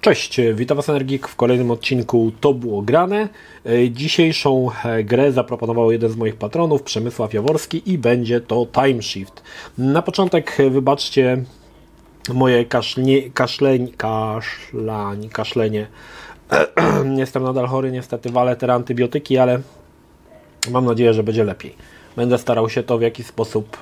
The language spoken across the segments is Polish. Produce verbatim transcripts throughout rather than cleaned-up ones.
Cześć, witam Was Energik w kolejnym odcinku To było grane. Dzisiejszą grę zaproponował jeden z moich patronów, Przemysław Jaworski, i będzie to Time Shift. Na początek wybaczcie moje kaszle, kaszleń, kaszlań, kaszlenie. Jestem nadal chory, niestety walę te antybiotyki, ale mam nadzieję, że będzie lepiej. Będę starał się to w jakiś sposób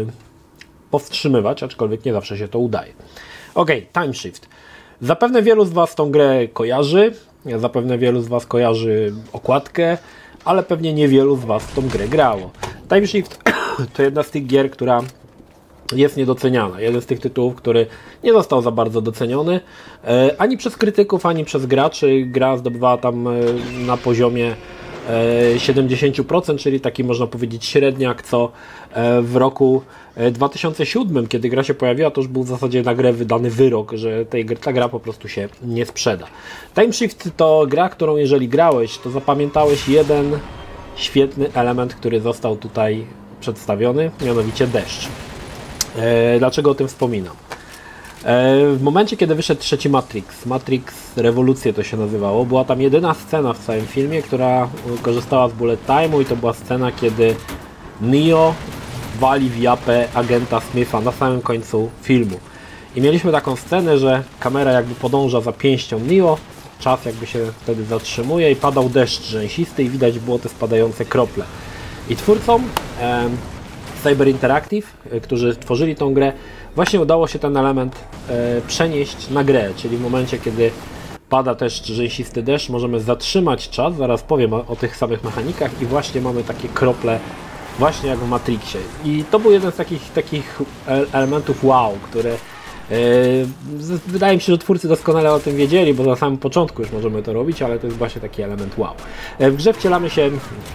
powstrzymywać, aczkolwiek nie zawsze się to udaje. Ok, Time Shift. Zapewne wielu z Was tą grę kojarzy, zapewne wielu z Was kojarzy okładkę, ale pewnie niewielu z Was w tą grę grało. Time Shift to jedna z tych gier, która jest niedoceniana. Jeden z tych tytułów, który nie został za bardzo doceniony e, ani przez krytyków, ani przez graczy. Gra zdobywała tam e, na poziomie e, siedemdziesiąt procent, czyli taki można powiedzieć średniak, co e, w roku dwa tysiące siódmym, kiedy gra się pojawiła, to już był w zasadzie na grę wydany wyrok, że tej, ta gra po prostu się nie sprzeda. Time Shift to gra, którą jeżeli grałeś, to zapamiętałeś jeden świetny element, który został tutaj przedstawiony, mianowicie deszcz. E, dlaczego o tym wspominam? E, w momencie, kiedy wyszedł trzeci Matrix, Matrix Rewolucje to się nazywało, była tam jedyna scena w całym filmie, która korzystała z bullet time'u, i to była scena, kiedy Neo wali w japę agenta Smitha na samym końcu filmu. I mieliśmy taką scenę, że kamera jakby podąża za pięścią Neo, czas jakby się wtedy zatrzymuje i padał deszcz rzęsisty i widać było te spadające krople. I twórcom e, Cyber Interactive, e, którzy tworzyli tą grę, właśnie udało się ten element e, przenieść na grę, czyli w momencie, kiedy pada też rzęsisty deszcz, możemy zatrzymać czas, zaraz powiem o, o tych samych mechanikach, i właśnie mamy takie krople właśnie jak w Matrixie. I to był jeden z takich, takich elementów wow, które yy, wydaje mi się, że twórcy doskonale o tym wiedzieli, bo na samym początku już możemy to robić, ale to jest właśnie taki element wow. W grze wcielamy się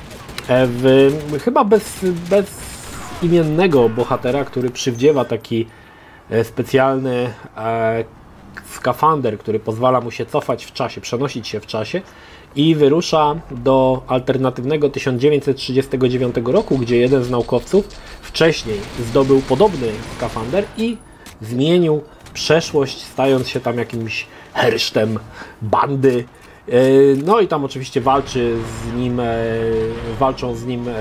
w chyba bez, bez imiennego bohatera, który przywdziewa taki specjalny e, skafander, który pozwala mu się cofać w czasie, przenosić się w czasie, i wyrusza do alternatywnego tysiąc dziewięćset trzydziestego dziewiątego roku, gdzie jeden z naukowców wcześniej zdobył podobny skafander i zmienił przeszłość, stając się tam jakimś hersztem bandy. No i tam oczywiście walczy z nim, walczą z nim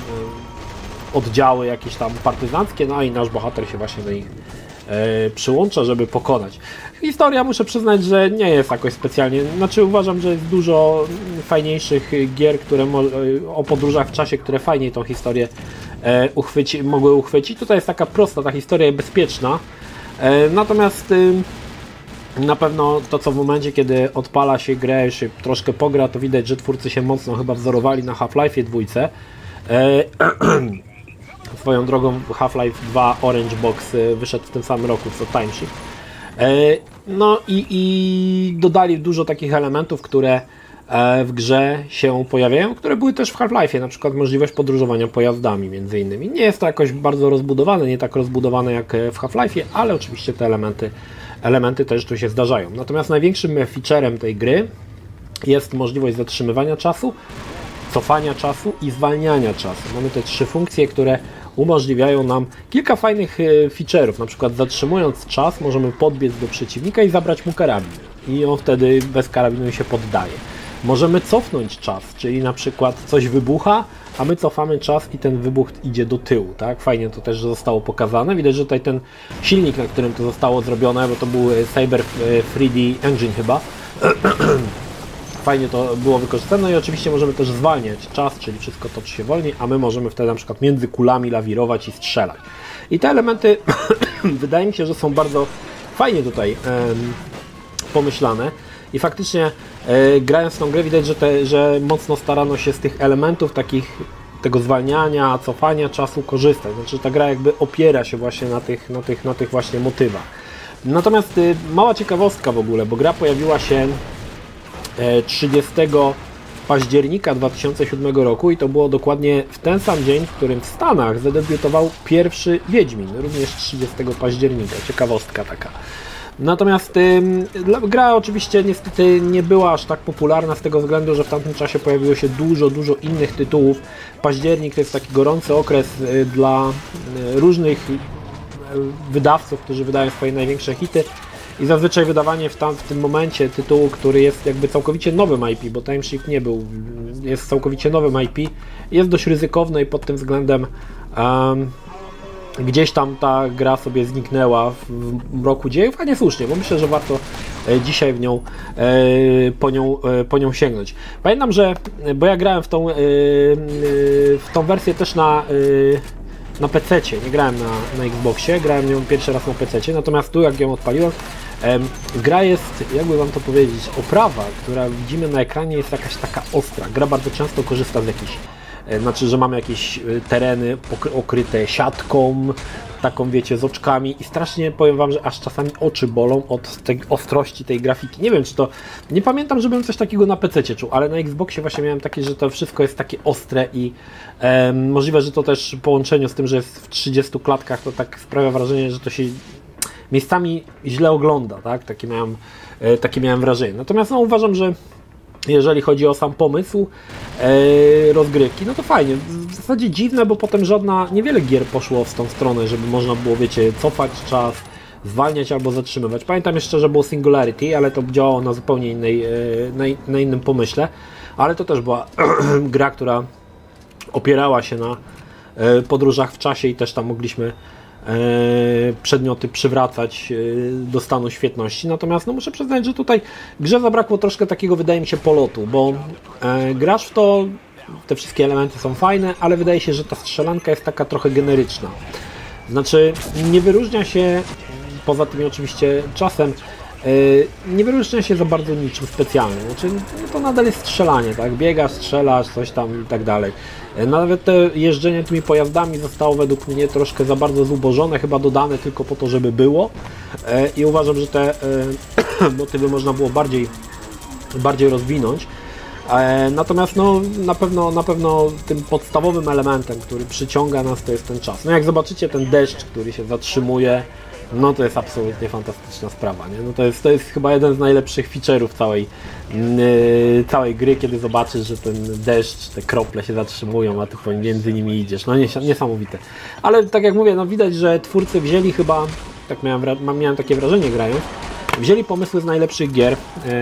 oddziały jakieś tam partyzanckie, no i nasz bohater się właśnie do nich przyłącza, żeby pokonać. Historia, muszę przyznać, że nie jest jakoś specjalnie, znaczy uważam, że jest dużo fajniejszych gier, które o podróżach w czasie, które fajniej tą historię uchwyci, mogły uchwycić. Tutaj jest taka prosta, ta historia jest bezpieczna, natomiast na pewno to, co w momencie, kiedy odpala się grę, już się troszkę pogra, to widać, że twórcy się mocno chyba wzorowali na Half-Life'ie dwójce. Swoją drogą Half-Life dwa Orange Box wyszedł w tym samym roku co Time Shift. No i, i dodali dużo takich elementów, które w grze się pojawiają, które były też w Half-Life'ie, na przykład możliwość podróżowania pojazdami między innymi. Nie jest to jakoś bardzo rozbudowane, nie tak rozbudowane jak w Half-Life'ie, ale oczywiście te elementy, elementy też tu się zdarzają. Natomiast największym featurem tej gry jest możliwość zatrzymywania czasu, cofania czasu i zwalniania czasu. Mamy te trzy funkcje, które umożliwiają nam kilka fajnych feature'ów. Na przykład zatrzymując czas możemy podbiec do przeciwnika i zabrać mu karabin. I on wtedy bez karabinu się poddaje. Możemy cofnąć czas, czyli na przykład coś wybucha, a my cofamy czas i ten wybuch idzie do tyłu. Tak? Fajnie to też zostało pokazane. Widać, że tutaj ten silnik, na którym to zostało zrobione, bo to był Cyber trzy D Engine chyba, fajnie to było wykorzystane. No i oczywiście możemy też zwalniać czas, czyli wszystko toczy się wolniej, a my możemy wtedy na przykład między kulami lawirować i strzelać. I te elementy wydaje mi się, że są bardzo fajnie tutaj em, pomyślane i faktycznie e, grając w tą grę widać, że, te, że mocno starano się z tych elementów takich tego zwalniania, cofania czasu korzystać. Znaczy ta gra jakby opiera się właśnie na tych, na tych, na tych właśnie motywach. Natomiast y, mała ciekawostka w ogóle, bo gra pojawiła się trzydziestego października dwa tysiące siódmego roku i to było dokładnie w ten sam dzień, w którym w Stanach zadebiutował pierwszy Wiedźmin, również trzydziestego października. Ciekawostka taka. Natomiast y, gra oczywiście niestety nie była aż tak popularna z tego względu, że w tamtym czasie pojawiło się dużo, dużo innych tytułów. Październik to jest taki gorący okres y, dla y, różnych y, wydawców, którzy wydają swoje największe hity. i zazwyczaj wydawanie w, tam, w tym momencie tytułu, który jest jakby całkowicie nowym I P, bo Timeshift nie był, jest całkowicie nowym I P, jest dość ryzykowne i pod tym względem um, gdzieś tam ta gra sobie zniknęła w mroku dziejów, a nie słusznie, bo myślę, że warto dzisiaj w nią, po nią, po nią sięgnąć. Pamiętam, że, bo ja grałem w tą, w tą wersję też na, na pececie, nie grałem na, na Xboxie, grałem ją pierwszy raz na pececie, natomiast tu jak ją odpaliłem, gra jest, jakby wam to powiedzieć, oprawa, która widzimy na ekranie jest jakaś taka ostra. Gra bardzo często korzysta z jakichś, znaczy, że mamy jakieś tereny okryte siatką, taką wiecie, z oczkami i strasznie powiem wam, że aż czasami oczy bolą od tej ostrości tej grafiki. Nie wiem, czy to, nie pamiętam, żebym coś takiego na pececie czuł, ale na Xboxie właśnie miałem takie, że to wszystko jest takie ostre i e, możliwe, że to też w połączeniu z tym, że jest w trzydziestu klatkach, to tak sprawia wrażenie, że to się miejscami źle ogląda, tak? Takie miałem, e, takie miałem wrażenie. Natomiast no, uważam, że jeżeli chodzi o sam pomysł e, rozgrywki, no to fajnie. W zasadzie dziwne, bo potem żadna, niewiele gier poszło w tą stronę, żeby można było, wiecie, cofać czas, zwalniać albo zatrzymywać. Pamiętam jeszcze, że było Singularity, ale to działało na zupełnie innej, e, na, na innym pomyśle, ale to też była gra, która opierała się na e, podróżach w czasie i też tam mogliśmy przedmioty przywracać do stanu świetności. Natomiast no, muszę przyznać, że tutaj grze zabrakło troszkę takiego, wydaje mi się, polotu, bo e, grasz w to, te wszystkie elementy są fajne, ale wydaje się, że ta strzelanka jest taka trochę generyczna. Znaczy, nie wyróżnia się, poza tym oczywiście czasem, e, nie wyróżnia się za bardzo niczym specjalnym. Znaczy, no, to nadal jest strzelanie, tak? Biegasz, strzelasz, coś tam i tak dalej. Nawet te jeżdżenie tymi pojazdami zostało według mnie troszkę za bardzo zubożone, chyba dodane tylko po to, żeby było i uważam, że te motywy można było bardziej, bardziej rozwinąć. Natomiast no, na pewno, na pewno tym podstawowym elementem, który przyciąga nas, to jest ten czas. No jak zobaczycie ten deszcz, który się zatrzymuje, no to jest absolutnie fantastyczna sprawa, nie? No to jest, to jest chyba jeden z najlepszych feature'ów całej, yy, całej gry, kiedy zobaczysz, że ten deszcz, te krople się zatrzymują, a tu między nimi idziesz. No niesamowite. Ale tak jak mówię, no widać, że twórcy wzięli chyba, tak miałem, miałem takie wrażenie grając, wzięli pomysły z najlepszych gier, yy,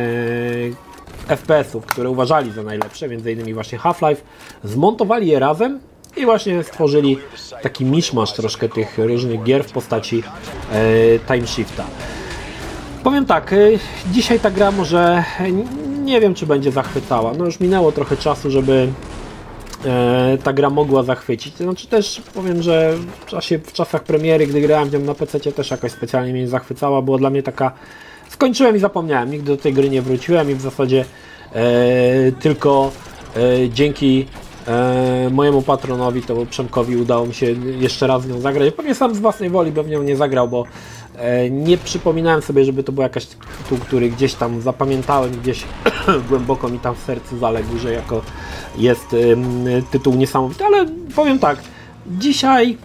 F P S ów, które uważali za najlepsze, między innymi właśnie Half-Life, zmontowali je razem i właśnie stworzyli taki miszmasz troszkę tych różnych gier w postaci e, Timeshifta. Powiem tak, e, dzisiaj ta gra może, nie wiem, czy będzie zachwycała. No już minęło trochę czasu, żeby e, ta gra mogła zachwycić. Znaczy też powiem, że w, czasie, w czasach premiery, gdy grałem w nią na pececie, też jakoś specjalnie mnie nie zachwycała. Była dla mnie taka, skończyłem i zapomniałem. Nigdy do tej gry nie wróciłem i w zasadzie e, tylko e, dzięki E, mojemu patronowi, to Przemkowi, udało mi się jeszcze raz w nią zagrać. Pewnie sam z własnej woli bym w nią nie zagrał, bo e, nie przypominałem sobie, żeby to był jakaś tytuł, który gdzieś tam zapamiętałem, gdzieś głęboko mi tam w sercu zaległ, że jako jest e, tytuł niesamowity, ale powiem tak, dzisiaj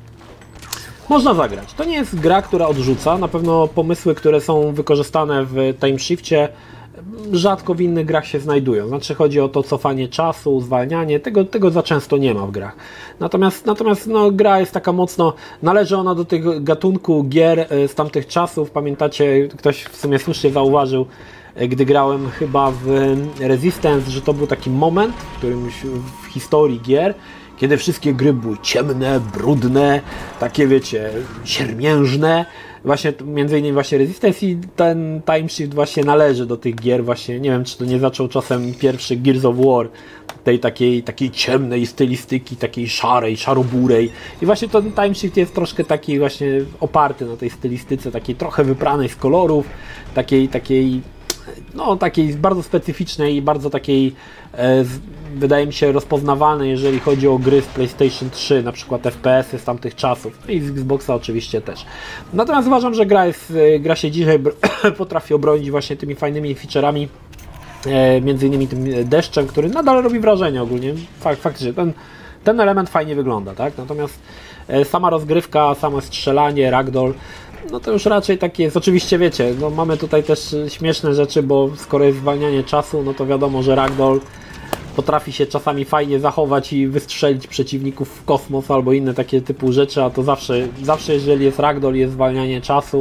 można zagrać. To nie jest gra, która odrzuca. Na pewno pomysły, które są wykorzystane w Timeshifcie, rzadko w innych grach się znajdują. Znaczy chodzi o to cofanie czasu, zwalnianie, tego, tego za często nie ma w grach. Natomiast, natomiast no, gra jest taka mocno, należy ona do tego gatunku gier z tamtych czasów. Pamiętacie, ktoś w sumie słusznie zauważył, gdy grałem chyba w Resistance, że to był taki moment w którymś w historii gier, kiedy wszystkie gry były ciemne, brudne, takie wiecie, siermiężne. Właśnie między innymi właśnie Resistance i ten Timeshift właśnie należy do tych gier właśnie, nie wiem, czy to nie zaczął czasem pierwszy Gears of War, tej takiej, takiej ciemnej stylistyki, takiej szarej, szaroburej i właśnie ten Timeshift jest troszkę taki właśnie oparty na tej stylistyce, takiej trochę wypranej z kolorów, takiej, takiej no takiej bardzo specyficznej i bardzo takiej e, z, wydaje mi się rozpoznawalnej, jeżeli chodzi o gry z PlayStation trzy, na przykład F P S y z tamtych czasów i z Xboxa oczywiście też. Natomiast uważam, że gra, jest, gra się dzisiaj potrafi obronić właśnie tymi fajnymi featureami, e, między innymi tym deszczem, który nadal robi wrażenie ogólnie. Fakt, faktycznie ten, ten element fajnie wygląda, tak? Natomiast e, sama rozgrywka, samo strzelanie, ragdoll, no to już raczej takie jest, oczywiście wiecie, no mamy tutaj też śmieszne rzeczy, bo skoro jest zwalnianie czasu, no to wiadomo, że ragdoll potrafi się czasami fajnie zachować i wystrzelić przeciwników w kosmos albo inne takie typu rzeczy, a to zawsze, zawsze jeżeli jest ragdoll, jest zwalnianie czasu,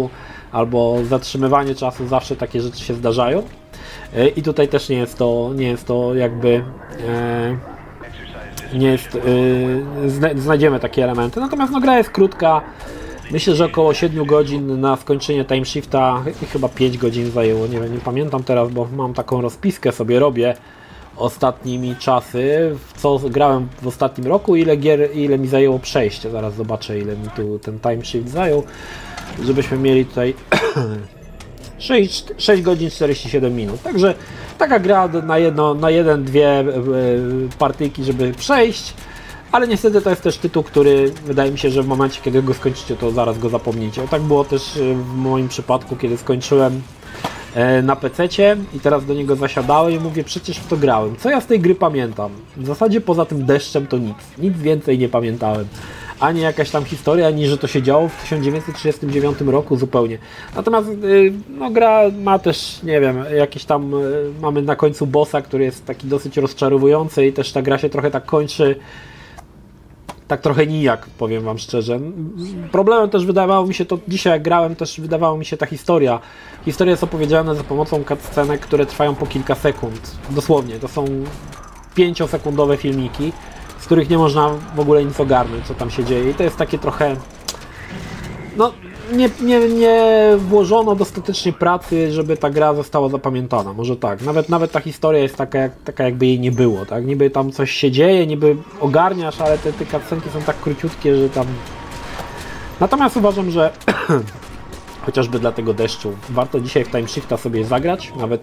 albo zatrzymywanie czasu, zawsze takie rzeczy się zdarzają. I tutaj też nie jest to, nie jest to jakby e, nie jest, e, znajdziemy takie elementy. Natomiast no, gra jest krótka. Myślę, że około siedem godzin na skończenie time shifta, chyba pięć godzin zajęło, nie wiem, nie pamiętam teraz, bo mam taką rozpiskę, sobie robię ostatnimi czasy, w co grałem w ostatnim roku, ile gier, ile mi zajęło przejście. Zaraz zobaczę, ile mi tu ten time shift zajął, żebyśmy mieli tutaj sześć godzin czterdzieści siedem minut. Także taka gra na jedno, na jeden, dwie partyjki, żeby przejść. Ale niestety to jest też tytuł, który wydaje mi się, że w momencie, kiedy go skończycie, to zaraz go zapomnicie. Tak było też w moim przypadku, kiedy skończyłem na pececie i teraz do niego zasiadałem i mówię, przecież w to grałem. Co ja z tej gry pamiętam? W zasadzie poza tym deszczem to nic. Nic więcej nie pamiętałem. Ani jakaś tam historia, ani że to się działo w tysiąc dziewięćset trzydziestym dziewiątym roku zupełnie. Natomiast no, gra ma też, nie wiem, jakiś tam, mamy na końcu bossa, który jest taki dosyć rozczarowujący i też ta gra się trochę tak kończy tak trochę nijak, powiem wam szczerze. Problemem też wydawało mi się to, dzisiaj jak grałem, też wydawało mi się ta historia. Historia jest opowiedziana za pomocą cutscenek, które trwają po kilka sekund. Dosłownie, to są pięciosekundowe filmiki, z których nie można w ogóle nic ogarnąć, co tam się dzieje. I to jest takie trochę... No, nie, nie, nie włożono dostatecznie pracy, żeby ta gra została zapamiętana. Może tak. Nawet, nawet ta historia jest taka, jak, taka, jakby jej nie było. Tak? Niby tam coś się dzieje, niby ogarniasz, ale te, te cutscenki są tak króciutkie, że tam... Natomiast uważam, że chociażby dla tego deszczu warto dzisiaj w Time Shifta sobie zagrać, nawet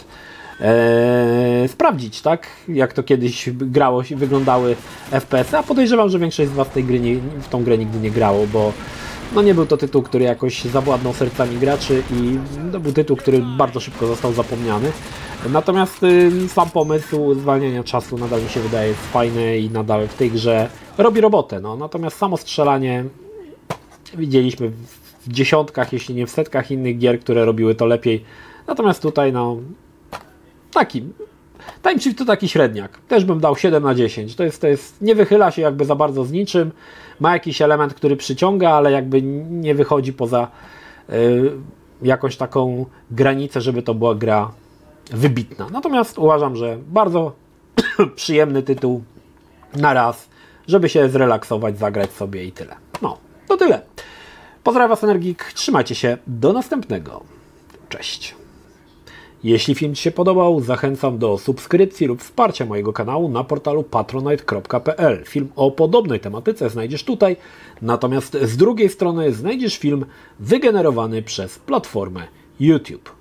Eee, sprawdzić, tak, jak to kiedyś grało, wyglądały F P S-y, a podejrzewam, że większość z was tej gry nie, w tą grę nigdy nie grało, bo no nie był to tytuł, który jakoś zawładnął sercami graczy i to był tytuł, który bardzo szybko został zapomniany. Natomiast y, sam pomysł zwalniania czasu nadal mi się wydaje jest fajny i nadal w tej grze robi robotę, no. Natomiast samo strzelanie widzieliśmy w dziesiątkach, jeśli nie w setkach innych gier, które robiły to lepiej. Natomiast tutaj no taki, Time Shift to taki średniak. Też bym dał siedem na dziesięć. To jest, to jest, nie wychyla się jakby za bardzo z niczym. Ma jakiś element, który przyciąga, ale jakby nie wychodzi poza y, jakąś taką granicę, żeby to była gra wybitna. Natomiast uważam, że bardzo przyjemny tytuł na raz, żeby się zrelaksować, zagrać sobie i tyle. No, to tyle. Pozdrawiam was, Energik. Trzymajcie się. Do następnego. Cześć. Jeśli film ci się podobał, zachęcam do subskrypcji lub wsparcia mojego kanału na portalu patronite kropka p l. Film o podobnej tematyce znajdziesz tutaj, natomiast z drugiej strony znajdziesz film wygenerowany przez platformę YouTube.